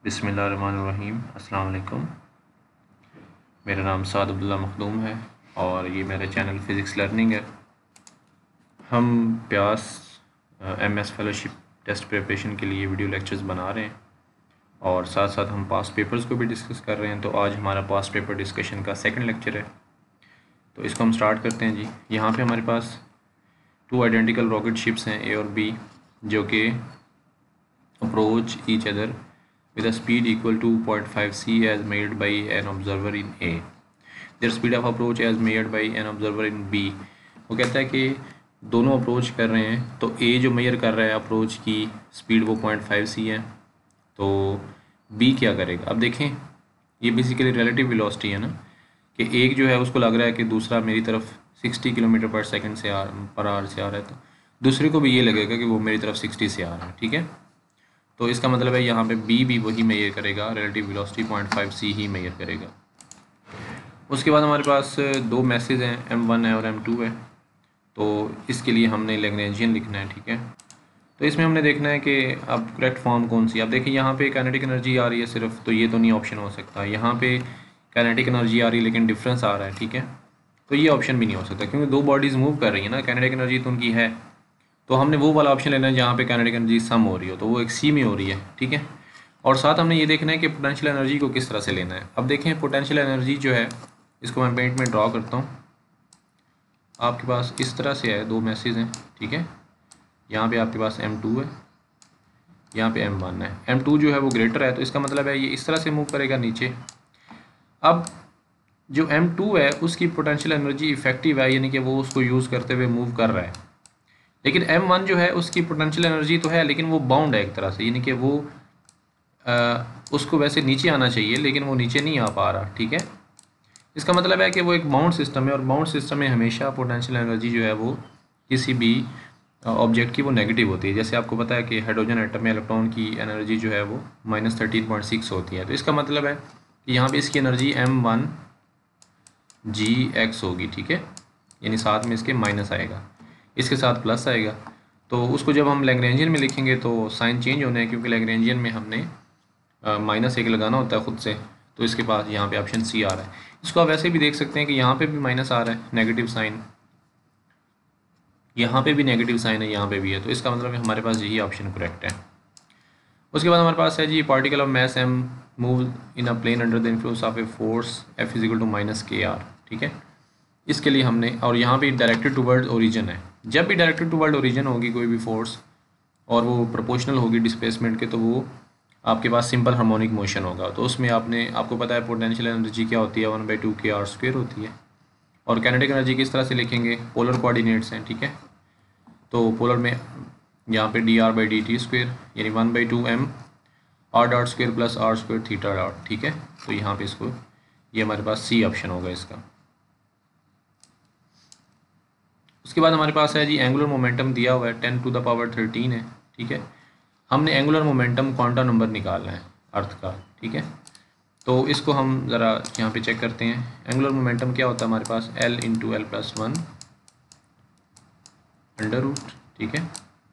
बिस्मिल्लाहिर्रहमानिर्रहीम। अस्सलाम वालेकुम। मेरा नाम साद अब्दुल्ला मखदूम है और ये मेरा चैनल फ़िज़िक्स लर्निंग है। हम प्यास एमएस फेलोशिप टेस्ट प्रिपरेशन के लिए वीडियो लेक्चर्स बना रहे हैं और साथ साथ हम पास्ट पेपर्स को भी डिस्कस कर रहे हैं। तो आज हमारा पास्ट पेपर डिस्कशन का सेकंड लेक्चर है, तो इसको हम स्टार्ट करते हैं जी। यहाँ पे हमारे पास 2 आइडेंटिकल रॉकेट शिप्स हैं, ए और बी, जो कि approach each other with a speed equal to 0.5 c as measured by an observer in A. Their speed of approach as measured by an observer in B. वो कहता है कि दोनों approach कर रहे हैं, तो A जो मेजर कर रहा है अप्रोच की स्पीड वो 0.5 c है, तो B क्या करेगा। अब देखें, ये बेसिकली रिलेटिव वेलोसिटी है ना, कि एक जो है उसको लग रहा है कि दूसरा मेरी तरफ 60 किलोमीटर पर सेकंड से पर आवर से आ रहा है, तो दूसरे को भी ये लगेगा कि वो मेरी तरफ 60 से आ रहा है। ठीक है, तो इसका मतलब है यहाँ पे बी भी वही मेजर करेगा, रिलेटिव वेलोसिटी 0.5 c ही मेजर करेगा। उसके बाद हमारे पास 2 मैसेज हैं, m1 है और m2 है, तो इसके लिए हमने लैग्रेंजियन लिखना है। ठीक है, तो इसमें हमने देखना है कि अब करेक्ट फॉर्म कौन सी। अब देखिए यहाँ पे काइनेटिक एनर्जी आ रही है सिर्फ, तो ये तो नहीं ऑप्शन हो सकता। यहाँ पे काइनेटिक एनर्जी आ रही है लेकिन डिफरेंस आ रहा है, ठीक है, तो ये ऑप्शन भी नहीं हो सकता क्योंकि 2 बॉडीज़ मूव कर रही है ना, काइनेटिक एनर्जी तो उनकी है, तो हमने वो वाला ऑप्शन लेना है जहाँ पे काइनेटिक एनर्जी सम हो रही हो, तो वो एक सी में हो रही है। ठीक है, और साथ हमने ये देखना है कि पोटेंशियल एनर्जी को किस तरह से लेना है। अब देखें, पोटेंशियल एनर्जी जो है, इसको मैं पेंट में ड्रॉ करता हूँ। आपके पास इस तरह से है, 2 मैसेज हैं। ठीक है, यहाँ पे आपके पास m2 है, यहाँ पे m1 है। m2 जो है वो ग्रेटर है, तो इसका मतलब है ये इस तरह से मूव करेगा नीचे। अब जो m2 है उसकी पोटेंशियल एनर्जी इफेक्टिव है, यानी कि वो उसको यूज़ करते हुए मूव कर रहा है, लेकिन m1 जो है उसकी पोटेंशियल एनर्जी तो है लेकिन वो बाउंड है एक तरह से, यानी कि वो उसको वैसे नीचे आना चाहिए लेकिन वो नीचे नहीं आ पा रहा। ठीक है, इसका मतलब है कि वो एक बाउंड सिस्टम है, और बाउंड सिस्टम में हमेशा पोटेंशियल एनर्जी जो है वो किसी भी ऑब्जेक्ट की वो नेगेटिव होती है। जैसे आपको पता है कि हाइड्रोजन एटम में इलेक्ट्रॉन की एनर्जी जो है वो -13.6 होती है, तो इसका मतलब है कि यहाँ पे इसकी एनर्जी m1 gx होगी। ठीक है, यानी साथ में इसके माइनस आएगा, इसके साथ प्लस आएगा, तो उसको जब हम लैग्रेंजियन में लिखेंगे तो साइन चेंज होना है, क्योंकि लैग्रेंजियन में हमने -1 लगाना होता है ख़ुद से, तो इसके पास यहाँ पे ऑप्शन सी आ रहा है। इसको आप वैसे भी देख सकते हैं कि यहाँ पे भी माइनस आ रहा है, नेगेटिव साइन, यहाँ पे भी नेगेटिव साइन है, यहाँ पे भी है, तो इसका मतलब है हमारे पास यही ऑप्शन करेक्ट है। उसके बाद हमारे पास है जी, particle of mass m move in a plane under the influence of a force F = -kr। ठीक है, इसके लिए हमने, और यहाँ पे डायरेक्टेड टूवर्ड ओरिजिन है, जब भी डायरेक्टेड टूवर्ड ओरिजिन होगी कोई भी फोर्स और वो प्रोपोर्शनल होगी डिस्प्लेसमेंट के, तो वो आपके पास सिंपल हार्मोनिक मोशन होगा, तो उसमें आपको पता है पोटेंशियल एनर्जी क्या होती है, 1/2 kr² होती है। और काइनेटिक एनर्जी किस तरह से लिखेंगे, पोलर कोऑर्डिनेट्स हैं। ठीक है, तो पोलर में यहाँ पे dr/dt², यानी 1/2 m r.² + r² θ. ठीक है, तो यहाँ पे इसको, ये हमारे पास सी ऑप्शन होगा इसका। उसके बाद हमारे पास है जी, एंगुलर मोमेंटम दिया हुआ है 10⁻13 है। ठीक है, हमने एंगुलर मोमेंटम क्वांटम नंबर निकालना है अर्थ का। ठीक है, तो इसको हम ज़रा यहाँ पे चेक करते हैं। एंगुलर मोमेंटम क्या होता है हमारे पास, L × L+1 √। ठीक है,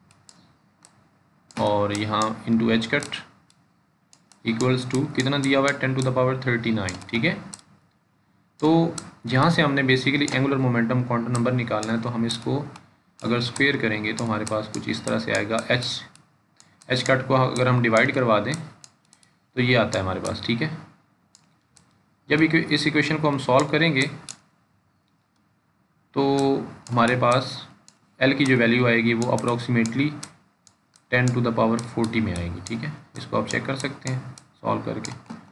और यहाँ × h इक्वल्स टू कितना दिया हुआ है, 10⁻39। ठीक है, तो जहाँ से हमने basically angular momentum quantum number निकालना है, तो हम इसको अगर स्क्वायर करेंगे तो हमारे पास कुछ इस तरह से आएगा। h को अगर हम डिवाइड करवा दें तो ये आता है हमारे पास। ठीक है, जब इस इक्वेशन को हम सॉल्व करेंगे तो हमारे पास L की जो वैल्यू आएगी वो अप्रोक्सीमेटली 10⁻40 में आएगी। ठीक है, इसको आप चेक कर सकते हैं सॉल्व करके।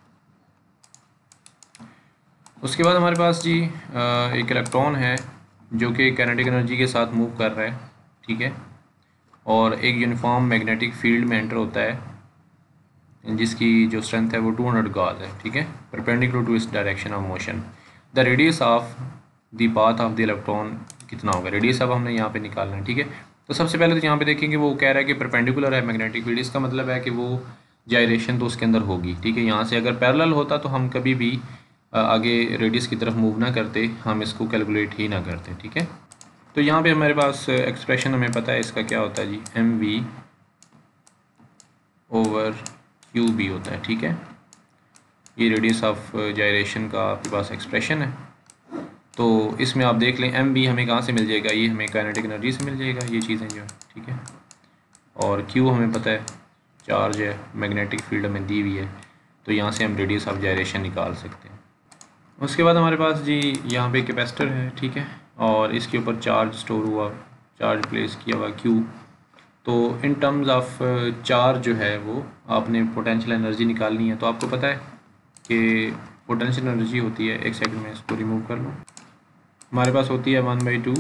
उसके बाद हमारे पास जी एक इलेक्ट्रॉन है जो कि काइनेटिक एनर्जी के साथ मूव कर रहा है। ठीक है, और एक यूनिफॉर्म मैग्नेटिक फील्ड में एंटर होता है जिसकी जो स्ट्रेंथ है वो 200 गॉस है। ठीक है, परपेंडिकुलर टू इस direction of motion. The radius of the path of the electron कितना होगा, रेडियस अब हमने यहाँ पे निकालना है। ठीक है, तो सबसे पहले तो यहाँ पे देखेंगे वो कह रहा है कि परपेंडिकुलर है मैग्नेटिक फील्ड, इसका मतलब है कि वो जायरेशन तो उसके अंदर होगी। ठीक है, यहाँ से अगर पैरेलल होता तो हम कभी भी आगे रेडियस की तरफ मूव ना करते, हम इसको कैलकुलेट ही ना करते। ठीक है, तो यहाँ पे हमारे पास एक्सप्रेशन हमें पता है इसका क्या होता है जी, mv/4 क्यू बी होता है, ठीक है। ये रेडियस ऑफ जायरेशन का आपके पास एक्सप्रेशन है। तो इसमें आप देख लें एम बी हमें कहाँ से मिल जाएगा, ये हमें काइनेटिक एनर्जी से मिल जाएगा, ये चीज़ें जो है, ठीक है। और क्यू हमें पता है चार्ज है, मैग्नेटिक फील्ड हमें दी हुई है, तो यहाँ से हम रेडियस ऑफ जायरेशन निकाल सकते हैं। उसके बाद हमारे पास जी यहाँ पे कैपेसिटर है, ठीक है, और इसके ऊपर चार्ज स्टोर हुआ, चार्ज प्लेस किया हुआ क्यू। तो इन टर्म्स ऑफ चार्ज जो है वो आपने पोटेंशियल एनर्जी निकालनी है। तो आपको पता है कि पोटेंशियल एनर्जी होती है, एक सेकंड में इसको रिमूव कर लो, हमारे पास होती है 1/2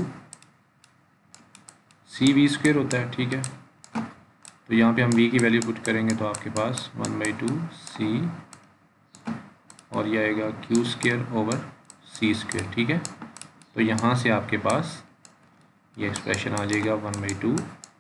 CV² होता है, ठीक है। तो यहाँ पे हम V की वैल्यू पुट करेंगे तो आपके पास 1/2 C और यह आएगा Q²/C², ठीक है। तो यहाँ से आपके पास ये एक्सप्रेशन आ जाएगा 1/2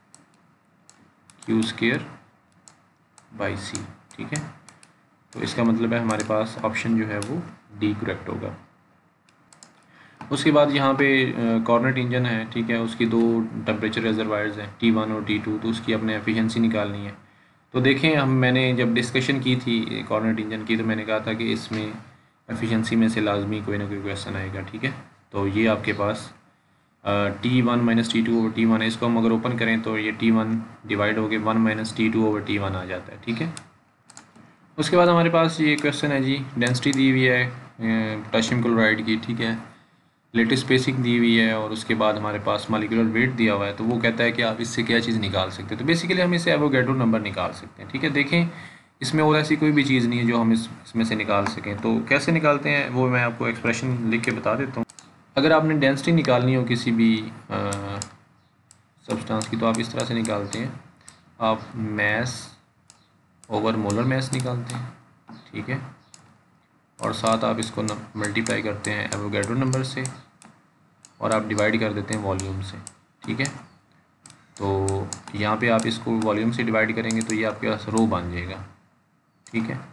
Q²/C, ठीक है। तो इसका मतलब है हमारे पास ऑप्शन जो है वो डी करेक्ट होगा। उसके बाद यहाँ पे कॉर्नेट इंजन है, ठीक है, उसकी दो टेम्परेचर रिजर्वायर्स हैं T1 और T2, तो उसकी अपने एफिशिएंसी मैंने है। तो देखें मैंने जब डिस्कशन की थी कॉर्नेट इंजन की, तो मैंने कहा था कि इसमें एफिशिएंसी में से लाजमी कोई ना कोई क्वेश्चन आएगा, ठीक है। तो ये आपके पास T1 - T2 और T1 है, इसको हम अगर ओपन करें तो ये T1 डिवाइड हो गए 1 - T2 T1 आ जाता है, ठीक है। उसके बाद हमारे पास ये क्वेश्चन है जी, डेंसिटी दी हुई है पोटेशियम क्लोराइड की, ठीक है, लेटेस्ट स्पेसिंग दी हुई है, और उसके बाद हमारे पास मॉलिक्यूलर वेट दिया हुआ है। तो वो कहता है कि आप इससे क्या चीज़ निकाल सकते हैं। तो बेसिकली हम इससे एवोगैड्रो नंबर निकाल सकते हैं, ठीक है। देखें इसमें और ऐसी कोई भी चीज़ नहीं है जो हम इसमें से निकाल सकें। तो कैसे निकालते हैं वो मैं आपको एक्सप्रेशन लिख के बता देता हूँ। अगर आपने डेंसिटी निकालनी हो किसी भी सब्सटेंस की, तो आप इस तरह से निकालते हैं, आप मैस ओवर मोलर मैस निकालते हैं, ठीक है, और साथ आप इसको मल्टीप्लाई करते हैं एवोगैड्रो नंबर से, और आप डिवाइड कर देते हैं वॉल्यूम से, ठीक है। तो यहाँ पे आप इसको वॉल्यूम से डिवाइड करेंगे तो ये आपके पास रो बन जाएगा, ठीक है,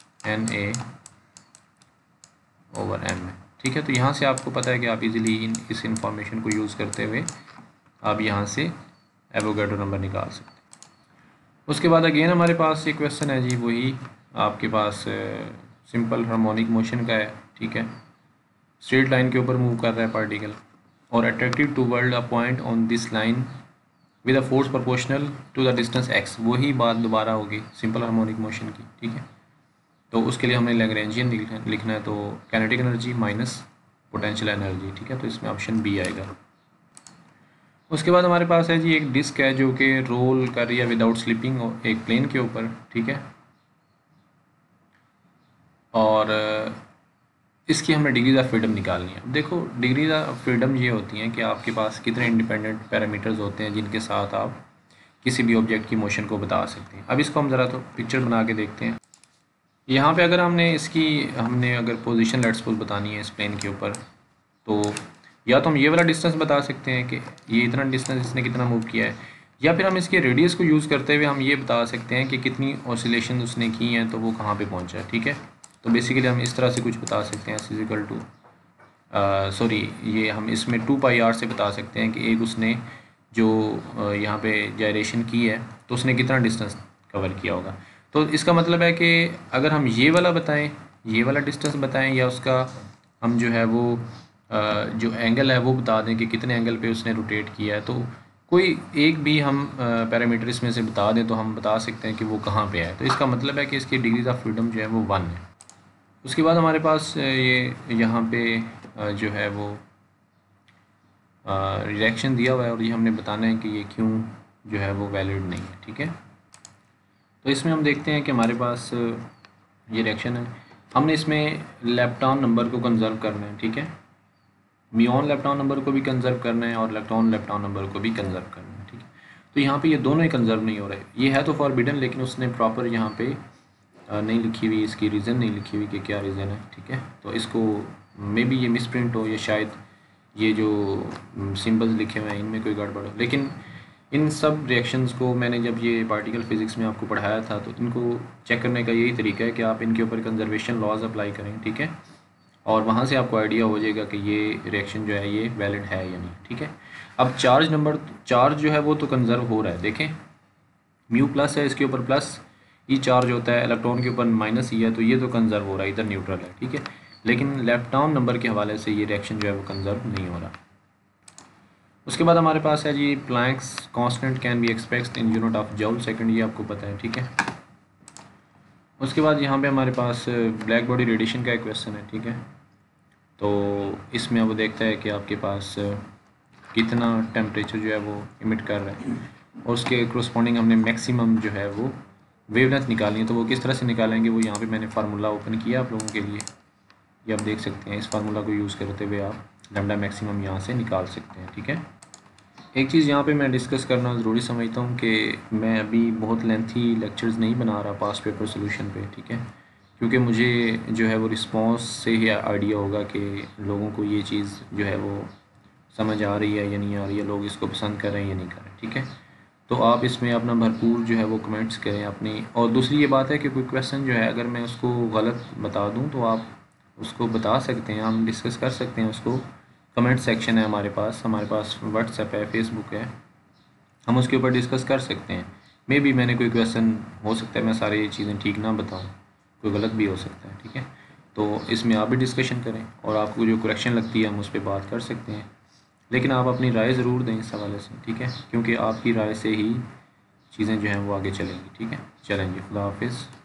Na/m, ठीक है। तो यहाँ से आपको पता है कि आप इजीली इस इंफॉर्मेशन को यूज़ करते हुए आप यहाँ से एवोगैड्रो नंबर निकाल सकते हैं। उसके बाद अगेन हमारे पास ये क्वेश्चन है जी, वही आपके पास सिंपल हार्मोनिक मोशन का है, ठीक है, स्ट्रेट लाइन के ऊपर मूव कर रहा है पार्टिकल, और attractive toward a point on this line with a force proportional to the distance x। वही बात दोबारा होगी सिंपल हार्मोनिक मोशन की, ठीक है। तो उसके लिए हमें लैग्रेंजियन लिखना है, तो kinetic energy minus potential energy, ठीक है। तो इसमें ऑप्शन बी आएगा। उसके बाद हमारे पास है जी एक डिस्क है जो कि रोल कर रही है विदाउट स्लिपिंग एक प्लेन के ऊपर, ठीक है, और इसकी हमें डिग्रीज ऑफ फ्रीडम निकालनी है। अब देखो डिग्रीज ऑफ फ्रीडम ये होती हैं कि आपके पास कितने इंडिपेंडेंट पैरामीटर्स होते हैं जिनके साथ आप किसी भी ऑब्जेक्ट की मोशन को बता सकते हैं। अब इसको हम ज़रा तो पिक्चर बना के देखते हैं। यहाँ पे अगर हमने अगर पोजीशन लेट्स सपोज बतानी है इस प्लेन के ऊपर, तो या तो हम ये वाला डिस्टेंस बता सकते हैं कि ये इतना डिस्टेंस इसने कितना मूव किया है, या फिर हम इसके रेडियस को यूज़ करते हुए हम ये बता सकते हैं कि कितनी ऑसिलेशन उसने की हैं, तो वो कहाँ पे पहुँचा है, ठीक है। तो बेसिकली हम इस तरह से कुछ बता सकते हैं, फिजिकल टू ये हम इसमें 2πr से बता सकते हैं कि एक उसने जो यहाँ पे जायरेशन की है तो उसने कितना डिस्टेंस कवर किया होगा। तो इसका मतलब है कि अगर हम ये वाला बताएं, ये वाला डिस्टेंस बताएं, या उसका हम जो है वो जो एंगल है वो बता दें कि कितने एंगल पे उसने रोटेट किया है, तो कोई एक भी हम पैरामीटर इसमें से बता दें तो हम बता सकते हैं कि वो कहाँ पे है। तो इसका मतलब है कि इसकी डिग्रीज ऑफ फ्रीडम जो है वो 1 है। उसके बाद हमारे पास ये यहाँ पे जो है वो रिएक्शन दिया हुआ है, और ये हमने बताना है कि ये क्यों जो है वो वैलिड नहीं है, ठीक है। तो इसमें हम देखते हैं कि हमारे पास ये रिएक्शन है, हमने इसमें लेप्टॉन नंबर को कंजर्व करना है, ठीक है, म्यूऑन लेप्टॉन नंबर को भी कंजर्व करना है और इलेक्ट्रॉन लेप्टॉन नंबर को भी कंजर्व करना है, ठीक है। तो यहाँ पे ये दोनों ही कंजर्व नहीं हो रहे। ये है तो फॉरबिडन, लेकिन उसने प्रॉपर यहाँ पे नहीं लिखी हुई, इसकी रीज़न नहीं लिखी हुई कि क्या रीज़न है, ठीक है। तो इसको मे बी ये मिसप्रिंट हो, या शायद ये जो सिंबल्स लिखे हुए हैं इनमें कोई गड़बड़ हो। लेकिन इन सब रिएक्शंस को मैंने जब ये पार्टिकल फिज़िक्स में आपको पढ़ाया था, तो इनको चेक करने का यही तरीका है कि आप इनके ऊपर कंजर्वेशन लॉज अप्लाई करें, ठीक है, और वहाँ से आपको आइडिया हो जाएगा कि ये रिएक्शन जो है ये वैलिड है या नहीं, ठीक है। अब चार्ज जो है वो तो कंजर्व हो रहा है, देखें म्यू प्लस है, इसके ऊपर प्लस ई चार्ज होता है, इलेक्ट्रॉन के ऊपर माइनस ई है, तो ये तो कंजर्व हो रहा है, इधर न्यूट्रल है, ठीक है। लेकिन लेफ्टॉन नंबर के हवाले से ये रिएक्शन जो है वो कंजर्व नहीं हो रहा। उसके बाद हमारे पास है जी Planck's constant can be expressed in unit of joule second, ये आपको पता है, ठीक है। उसके बाद यहाँ पे हमारे पास ब्लैक बॉडी रेडिएशन का एक क्वेश्चन है, ठीक है। तो इसमें वो देखता है कि आपके पास कितना टेम्परेचर जो है वो इमिट कर रहा है, और उसके करस्पॉन्डिंग हमने मैक्सिमम जो है वो वेवलेंथ निकालनी है। तो वो किस तरह से निकालेंगे, वो यहाँ पे मैंने फार्मूला ओपन किया आप लोगों के लिए, ये आप देख सकते हैं। इस फार्मूला को यूज़ करते हुए आप लैम्डा मैक्सिमम यहाँ से निकाल सकते हैं, ठीक है। एक चीज़ यहाँ पे मैं डिस्कस करना ज़रूरी समझता हूँ कि मैं अभी बहुत लेंथी लेक्चर्स नहीं बना रहा पास्ट पेपर सोल्यूशन पे, ठीक है, क्योंकि मुझे जो है वो रिस्पॉन्स से ही आइडिया होगा कि लोगों को ये चीज़ जो है वो समझ आ रही है या नहीं आ रही है, लोग इसको पसंद कर रहे हैं या नहीं कर रहे हैं, ठीक है। तो आप इसमें अपना भरपूर जो है वो कमेंट्स करें अपनी। और दूसरी ये बात है कि कोई क्वेश्चन जो है अगर मैं उसको गलत बता दूं तो आप उसको बता सकते हैं, हम डिस्कस कर सकते हैं उसको। कमेंट सेक्शन है हमारे पास व्हाट्सएप है, फेसबुक है, हम उसके ऊपर डिस्कस कर सकते हैं। मे बी मैंने कोई क्वेश्चन, हो सकता है मैं सारी चीज़ें ठीक ना बताऊँ, कोई गलत भी हो सकता है, ठीक है। तो इसमें आप भी डिस्कशन करें और आपको जो करेक्शन लगती है हम उस पर बात कर सकते हैं, लेकिन आप अपनी राय ज़रूर दें इस हवाले से, ठीक है, क्योंकि आपकी राय से ही चीज़ें जो हैं वो आगे चलेंगी, ठीक है। चलेंगे, खुदा हाफिज़।